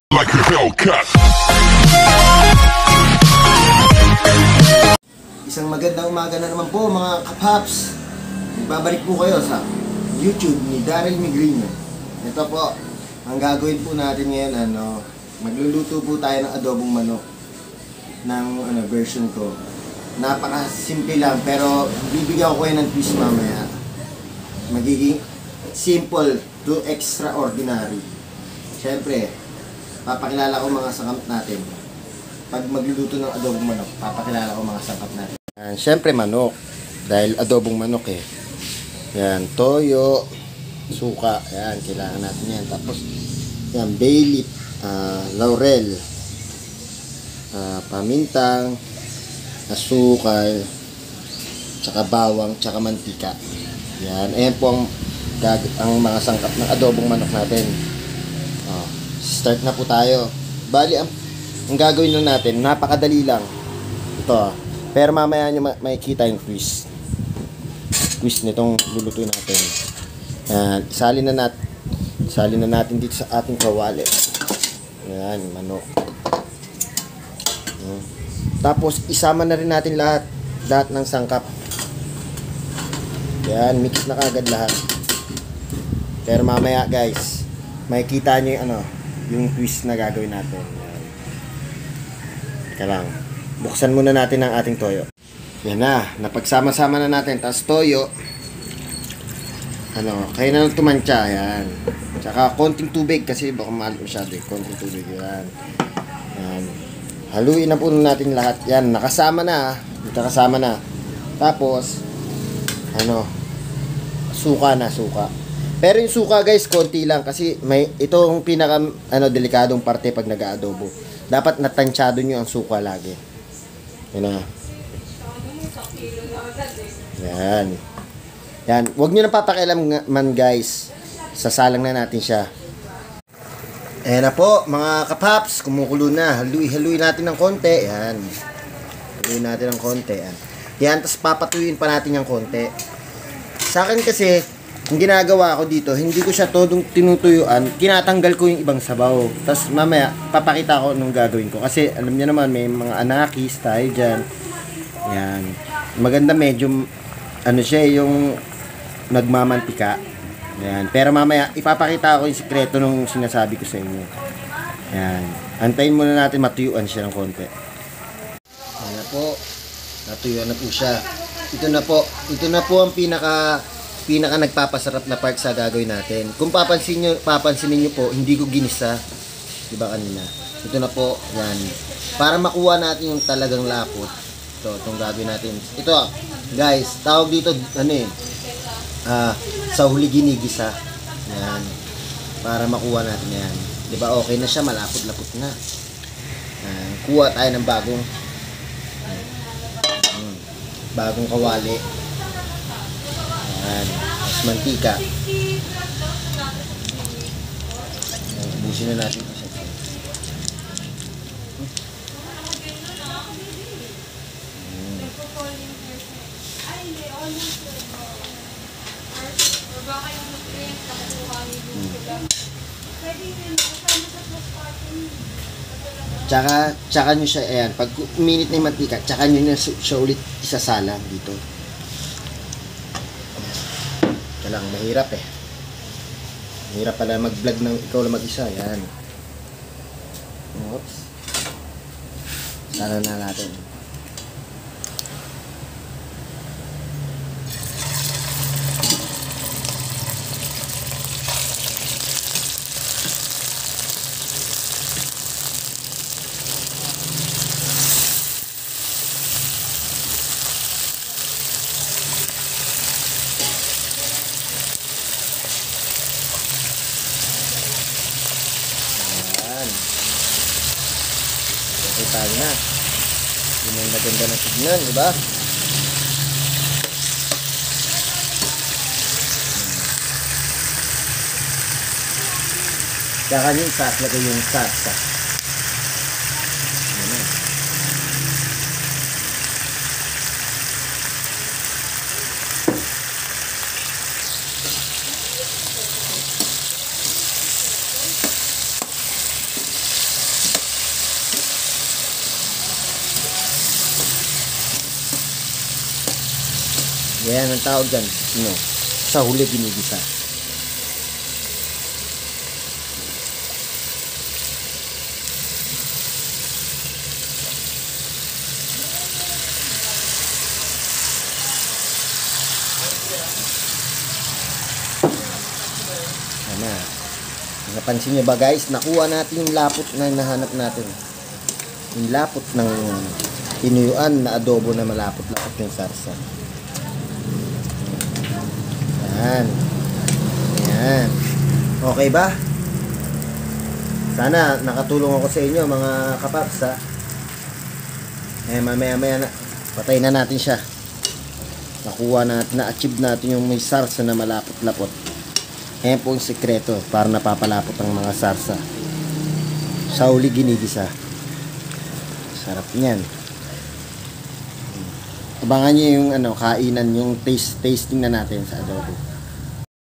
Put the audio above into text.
Like a Hellcat. Isang magandang umaga na naman po mga kapaps. Babalik po kayo sa YouTube ni Daryl Migrino. Ito po, ang gagawin po natin ngayon, magluluto po tayo ng adobong manok ng version ko. Napaka-simple lang, pero bibigyan ko kayo ng twist mamaya. Magiging simple to extraordinary. Siyempre, papakilala ko mga sangkap natin. Pag magluluto ng adobong manok, papakilala ko mga sangkap natin. Siyempre manok, dahil adobong manok eh. Yan, toyo, suka, yan, kailangan natin yan. Tapos, yan, bay leaf, laurel, pamintang, asukal, tsaka bawang, tsaka mantika. Yan, ayan po ang mga sangkap ng adobong manok natin. Start na po tayo. Bali, ang gagawin lang natin, napakadali lang. Ito. Pero mamaya nyo makikita yung twist. Twist nitong lulutuin natin. Yan. Isalin na natin dito sa ating kawali. Yan, manok. Tapos, isama na rin natin lahat ng sangkap. Yan, mix na kagad lahat. Pero mamaya, guys, makikita nyo yung twist na gagawin natin. Yan. Teka lang. Buksan muna natin ang ating toyo. Yan na. Napagsama-sama na natin. Tapos toyo. Kaya na tumantya. Yan. Tsaka konting tubig kasi baka mahal masyado. Konting tubig. Yan. Yan. Haluin na po natin lahat. Yan. Nakasama na. Nakasama na. Tapos, suka na. Suka. Pero yung suka guys, konti lang kasi itong pinaka delikadong parte pag nag-aadobo. Dapat natansyado nyo ang suka lagi. Yan na. Yan. Yan. Huwag nyo na papakialaman guys. Sasalang na natin siya. Ayan na po mga kapaps. Kumukulo na. Haluin natin ng konti. Yan. Haluin natin ng konti. Yan. Yan. Tapos papatuyuin pa natin yung konti. Sa akin kasi, ang ginagawa ko dito, hindi ko siya todong tinutuyuan, kinatanggal ko yung ibang sabaw. Tapos mamaya, papakita ko anong gagawin ko. Kasi alam niyo naman, may mga anakis tayo dyan. Yan. Maganda medyo, siya yung nagmamantika. Yan. Pero mamaya, ipapakita ko yung sikreto nung sinasabi ko sa inyo. Yan. Antayin muna natin matuyuan siya ng konti. Yan na po. Natuyuan na po siya. Ito na po ang pinaka nagpapasarap na part sa gagawin natin. Kung papansinin niyo po, hindi ko ginisa. Diba kanina? Ito na po, yan. Para makuha natin yung talagang lapot. Itong gagawin natin. Ito, guys, tawag dito, sa huli ginigisa. Yan. Para makuha natin yan. Diba, okay na siya, malapot-lapot na. Kuha tayo ng bagong kawali. Ayan. Tapos mantika. Ubusin na natin. Tsaka nyo siya, ayan, pag minute na yung mantika, tsaka nyo na siya ulit isasala dito. Lang, mahirap eh. Mahirap pala mag-vlog ng ikaw lang mag-isa. Yan. Oops. Sana na natin. Tayo na. Yun ang maganda ng tignan, diba? Kaya yung lagay yung salsa. Yan ang tawag dyan, no, sa huli ginigisa. Yan na. Napansin nyo ba guys, nakuha natin yung lapot na hinahanap natin. Yung lapot ng tinuyuan na adobo na malapot-lapot yung sarsa. Yan. Yan. Okay ba? Sana nakatulong ako sa inyo mga kapaps ha. Mamaya-maya na. Patay na natin siya. Nakuha natin, na-achieve natin yung may sarsa na malapot-lapot. Ayan po yung sekreto para napapalapot ang mga sarsa. Sa huli ginigisa. Sarap niyan. Abangan nyo yung kainan, yung tasting na natin sa adobo.